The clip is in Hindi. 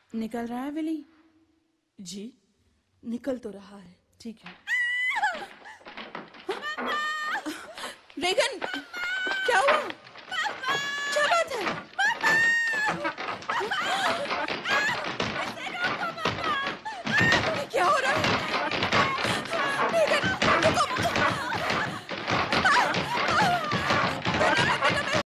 निकल रहा है विली? जी निकल तो रहा है। ठीक है। रेगन, क्या हुआ?